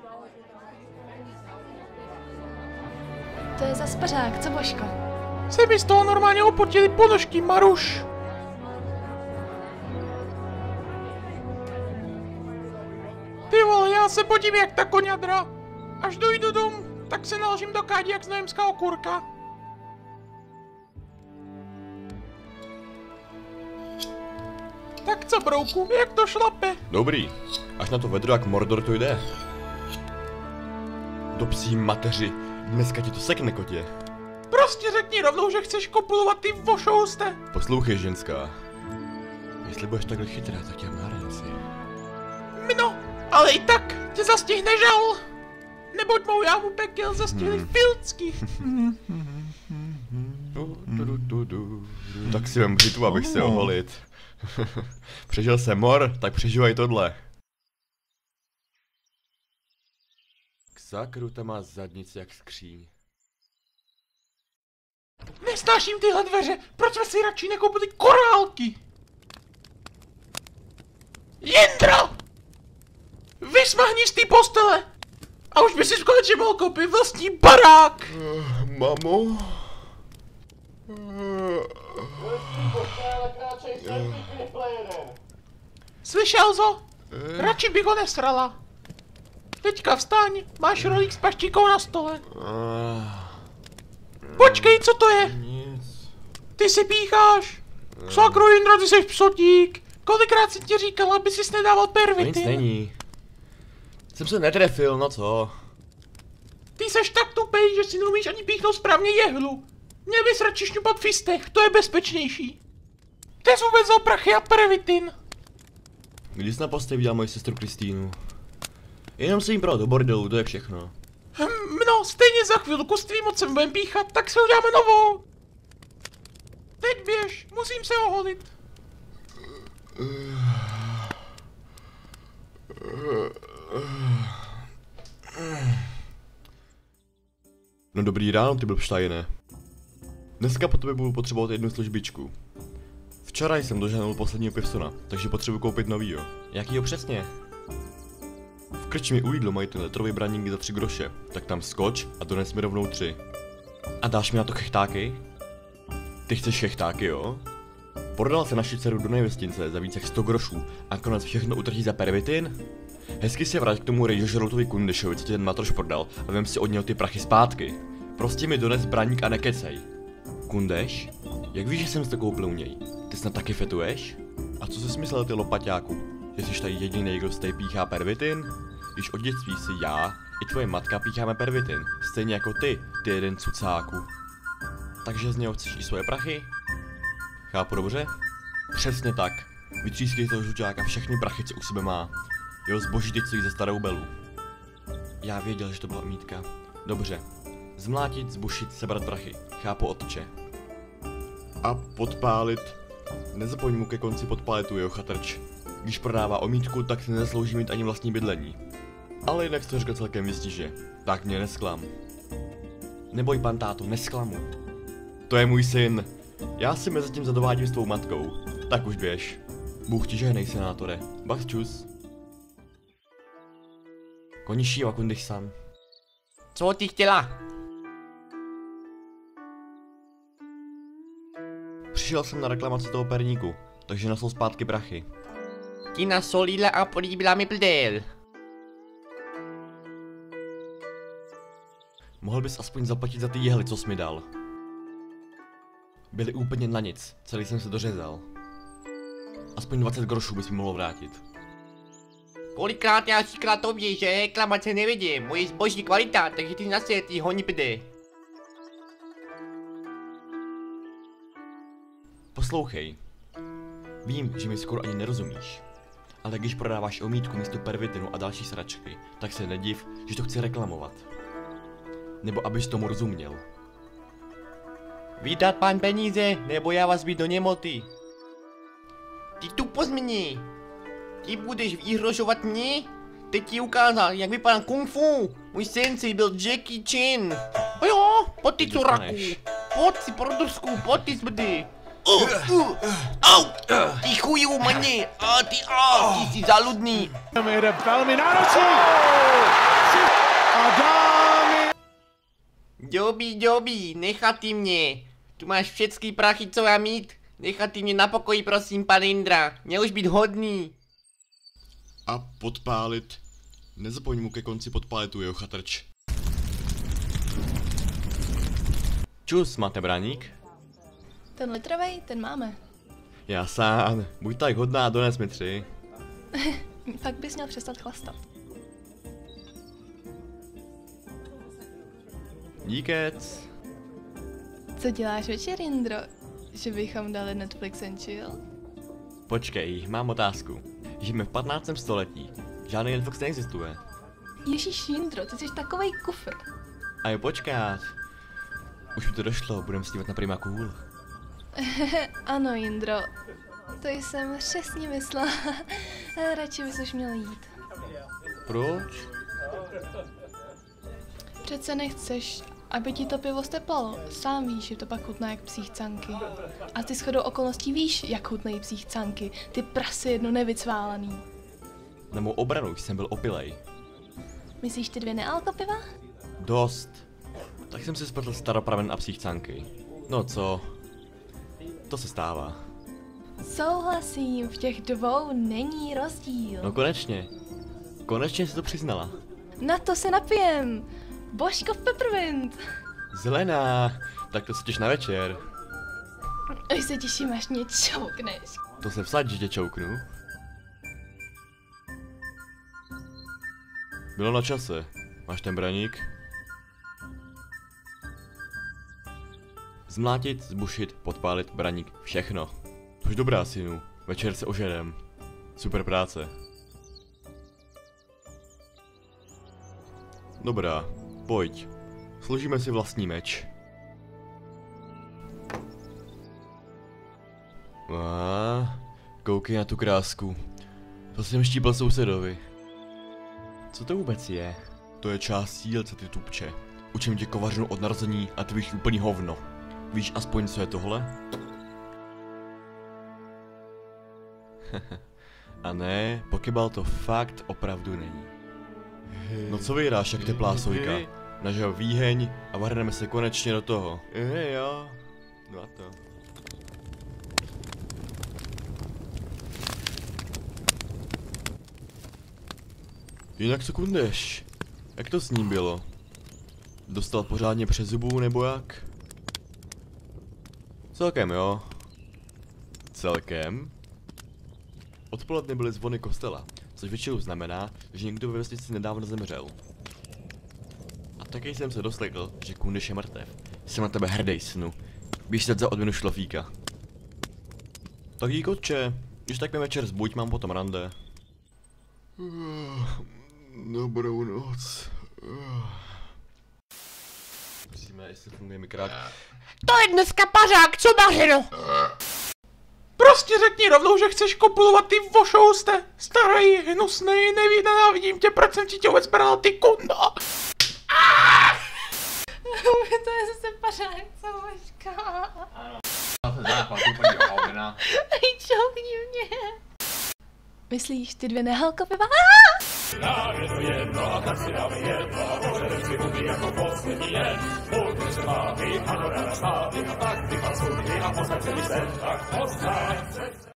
To je zas pařák, co Božko? Se mi z toho normálně opotili ponožky, Maruš. Ty vole, já se podívám jak ta koňadra. Až dojdu domů, tak se naložím do kádi jak znojemská okurka. Tak co, brouku, jak to šlape? Dobrý, až na to vedro jak Mordor to jde. Do psí mateři, dneska ti to sekne, kotě. Prostě řekni rovnou, že chceš kopulovat, ty vošouste. Poslouchej, ženská. Jestli budeš takhle chytrá, tak tě mám na hranici. No, ale i tak tě zastihne žal. Neboť mou jávu pekel zastihli filcky. Tak si vem břitvu, abych se oholit. Přežil jsem mor, tak přežívaj tohle. K sakru ta má zadnici jak skříň. Nesnáším tyhle dveře, proč jsme si radši nekoupili korálky? Jindro! Vysmahni z té postele! A už by si konečně mohl koupit vlastní barák! Mamo? Slyšel jsi? Radši bych ho nesrala. Teďka vstaň, máš rolík s paštíkou na stole. Počkej, co to je? Nic. Ty si pícháš. Sakro Jindro, ty jsi psotík. Kolikrát jsem ti říkal, aby sis nedával pervitin? Nic není. Jsem se netrefil, no co? Ty seš tak tupej, že si neumíš ani píchnout správně jehlu. Měl bys radši šňupat fistech, to je bezpečnější. To je vůbec za prachy a pervitin. Kdy jsi naposledy viděl moji sestru Kristýnu? Jenom se jim pral do bordelu, to je všechno. No, stejně za chvilku s tvým mocem budem píchat, tak si uděláme novou. Teď běž, musím se oholit. No dobrý ráno, ty blbštajne. Dneska po tobě budu potřebovat jednu službičku. Včera jsem doženul posledního pivsona, takže potřebuji koupit novýho. Jakýho přesně? V krčmě u jídlo mají ten letrový braník za 3 groše, tak tam skoč a dones mi rovnou 3. A dáš mi na to chechtáky? Ty chceš chechtáky, jo? Prodal se naši dceru do nejvestince za více jak 100 grošů a konec všechno utratí za pervitin? Hezky se vrať k tomu rejžožroutovi Kundešovi, co tě ten matroš prodal a vem si od něho ty prachy zpátky. Prostě mi dones braník a nekecej. Kundeš? Jak víš, že jsem si to koupil u něj? Ty snad taky fetuješ? A co jsi myslel ty lopaťáku? Že jsi tady jediný, kdo z té píchá pervitin? Když od dětství si já i tvoje matka pícháme pervitin, stejně jako ty jeden cucáku. Takže z něho chceš i svoje prachy? Chápu dobře? Přesně tak. Vytřískej toho žuťáka všechny prachy, co u sebe má. Jo, zboží teď ze starou belu. Já věděl, že to byla omítka. Dobře. Zmlátit, zbušit, sebrat prachy. Chápu, otče. A podpálit. Nezapomeň mu ke konci podpálit tu jeho chatrč. Když prodává omítku, tak si nezaslouží mít ani vlastní bydlení. Ale jinak jsi to řekl celkem vystiže. Tak mě nesklam. Neboj, pan tátu, nesklamu. To je můj syn. Já si mezitím zadovádím s tvou matkou. Tak už běž. Bůh ti žehnej, senátore. Bach čus. Konnichiwa, Kundich-san. Co ty chtěla? Přišel jsem na reklamaci toho perníku, takže nasol zpátky prachy. Ti nasolila a políbila mi prdel. Mohl bys aspoň zaplatit za ty jehly, co jsi mi dal. Byly úplně na nic, celý jsem se dořezal. Aspoň 20 grošů bys mi mohl vrátit. Kolikrát já říkala tobě, že reklamace nevidím, moje zboží kvalita, takže ty zase ty honipde. Poslouchej. Vím, že mi skoro ani nerozumíš. Ale když prodáváš omítku místo pervitinu a další sračky, tak se nediv, že to chci reklamovat. Nebo abys tomu rozuměl. Vítat pán peníze, nebo já vás být do němoty. Ty tu pozmění. Ty budeš vyhrožovat mě? Teď ti ukázal, jak vypadá kung fu. Můj sensei byl Jackie Chan. A jo, pojď ty curaku. Pojď si produsku, pojď ty zbdy. Au, ty chuju maně. Ty jsi zaludný. Velmi náročný. Joby, nechatý mě. Tu máš všechny prachy, co mám mít. Nechatý mě na pokoji, prosím, pan Indra. Měl už být hodný. A podpálit. Nezapomeň mu ke konci podpálit tu jeho chatrč. Čus, máte braník? Ten litrovej, ten máme. Já sám. Buď tak hodná, dones mi 3. Pak bys měl přestat chlastat. Díkec. Co děláš večer, Indro? Že bychom dali Netflix and chill? Počkej, mám otázku. Žijeme v 15. století. Žádný Netflix neexistuje. Ježíš, Indro, ty jsi takovej kufr. A jo, počkat. Už mi to došlo, budeme snívat na Prima Cool. Ano, Indro. To jsem přesně myslela. Radši bys už měl jít. Proč? Přece nechceš, aby ti to pivo steplalo. Sám víš, že to pak chutná jak psí chcanky. A ty shodou okolností víš, jak chutnají psí chcanky. Ty prasy jedno nevycválaný. Na mou obranu jsem byl opilej. Myslíš ty 2 nealko piva? Dost. Tak jsem si spletl staropraven a psí chcanky. No co? To se stává. Souhlasím, v těch 2 není rozdíl. No konečně. Konečně si to přiznala. Na to se napijem. Božko v peppermint. Zelená. Tak to se těš na večer. Už se těším, až mě čoukneš. To se vsaď, že tě čouknu. Bylo na čase. Máš ten braník? Zmlátit, zbušit, podpálit, braník, všechno. Už dobrá, synu. Večer se ožerem. Super práce. Dobrá, pojď. Složíme si vlastní meč. Koukej na tu krásku. To jsem štípl sousedovi. Co to vůbec je? To je část sílce, ty tupče. Učím tě kovařinu od narození a ty víš úplný hovno. Víš aspoň, co je tohle? A ne, pokybal to fakt opravdu není. No co vydáš, jak teplá sojka? Nažel výheň a vrhneme se konečně do toho. Jo, no a to. Jinak co kundeš? Jak to s ním bylo? Dostal pořádně přes zubu nebo jak? Celkem jo. Celkem? Odpoledne byly zvony kostela, což většinou znamená, že někdo ve vesnici nedávno zemřel. A taky jsem se doslechl, že Kundeš je mrtev. Jsem na tebe hrdý, synu. Běž se za odměnu šlofíka. Tak dík, otče. Když tak mi večer zbuď, mám potom rande. Dobrou noc. Musíme, jestli funguje mikrák. To je dneska pařák, co Mařeno? Prostě řekni rovnou, že chceš kopulovat, ty vošouste. Starý, hnusnej, nenávidím tě, proč jsem ti tě vůbec bral, ty kundo. To je zase pařák, co Božka. To je základ, úplně hovna. Čoukni mě. Myslíš ty 2 nehalko piva? Dáme to jedno a tak si dáme jedno a pořadeš si huby jako poslední jen. Půjďme se bávit a do rána spávit a tak ty pasudy a postaň se mi sem, tak postaň se.